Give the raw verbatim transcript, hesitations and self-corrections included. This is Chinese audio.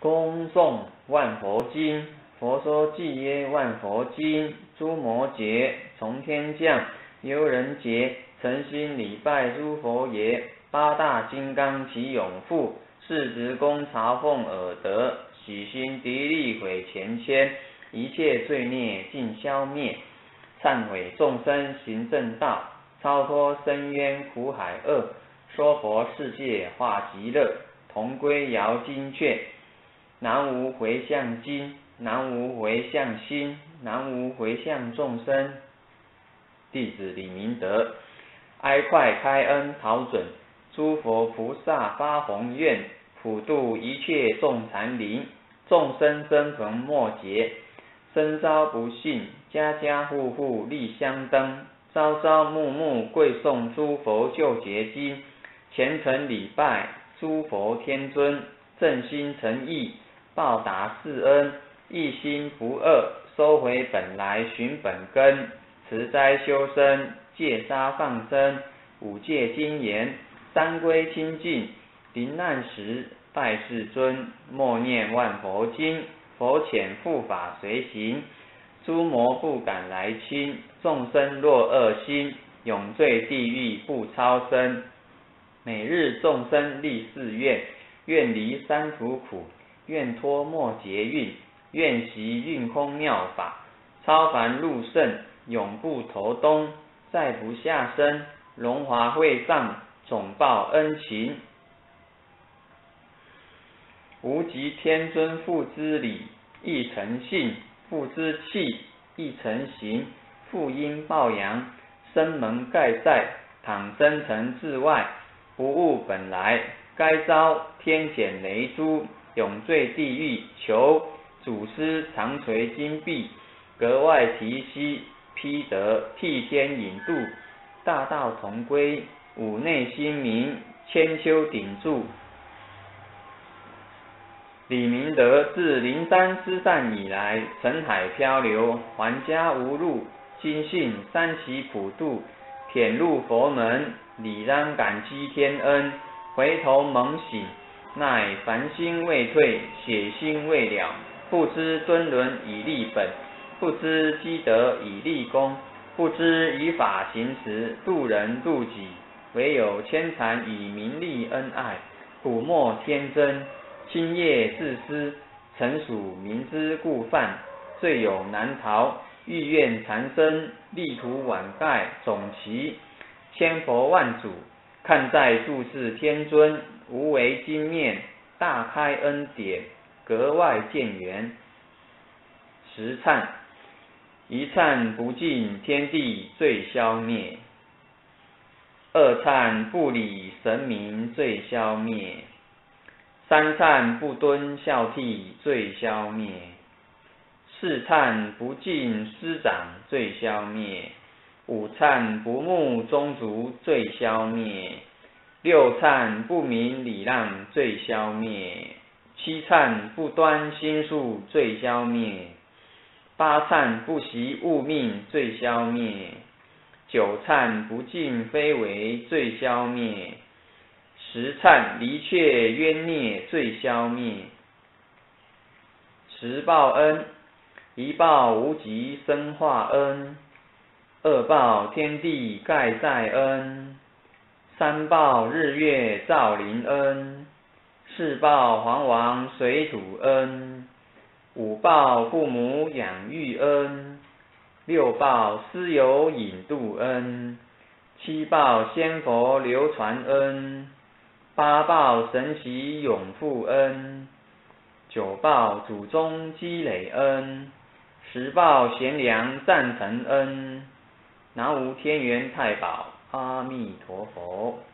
恭诵万佛经。佛说偈曰：万佛经，诸魔劫从天降，悠人劫，诚心礼拜诸佛爷。八大金刚齐永护，世职功朝奉尔德，喜心敌利毁前愆，一切罪孽尽消灭，忏悔众生行正道，超脱深渊苦海恶，说佛世界化极乐，同归瑶金阙。南无回向经，南无回向心，南无回向众生。弟子李明德，哀快开恩讨准，诸佛菩萨发宏愿，普度一切众残灵，众生生逢末劫，身遭不幸，家家户户立香灯，朝朝暮暮跪诵诸佛救劫经，虔诚礼拜诸佛天尊，正心诚意报答世恩，一心不二，收回本来寻本根，持斋修身，戒杀放生，五戒精严，三归清净，临难时拜世尊，默念万佛经，佛遣护法随行，诸魔不敢来侵，众生若恶心，永坠地狱不超生。每日众生立誓愿，愿离三途苦，愿脱末劫运，愿习运空妙法，超凡入圣，永不投东，再不下生，荣华会上，总报恩情。无极天尊父之礼，亦诚信；父之气，亦诚行。父应报扬，生门盖在，倘生成至外，不悟本来，该遭天谴雷诛，永坠地狱。求祖师常垂金臂，格外提携，披得替天引渡，大道同归，五内心明，千秋鼎铸。李明德自灵山失散以来，尘海漂流，还家无路，今信三期普渡，舔入佛门，理当感激天恩，回头猛醒，乃凡心未退，血心未了，不知尊伦以立本，不知积德以立功，不知以法行持，度人度己，唯有牵缠以名利恩爱，古莫天真，今夜自私，诚属明知故犯，罪有难逃，欲愿缠身，力图挽盖总其，千佛万主，看在注视天尊，无为金面，大开恩典，格外见缘。十忏，一忏不尽，天地罪消灭；二忏不理，神明罪消灭；三忏不敦孝悌，罪消灭；四忏不敬师长，罪消灭；五忏不睦宗族，罪消灭；六忏不明礼让，罪消灭；七忏不端心术，罪消灭；八忏不习物命，罪消灭；九忏不敬非为，罪消灭；十忏离却冤孽，罪消灭。十报恩，一报无极生化恩，二报天地盖载恩，三报日月照临恩，四报皇王水土恩，五报父母养育恩，六报师友引渡恩，七报仙佛流传恩，八报神奇永护恩，九报祖宗积累恩，十报贤良赞成恩。南无天元太保阿弥陀佛。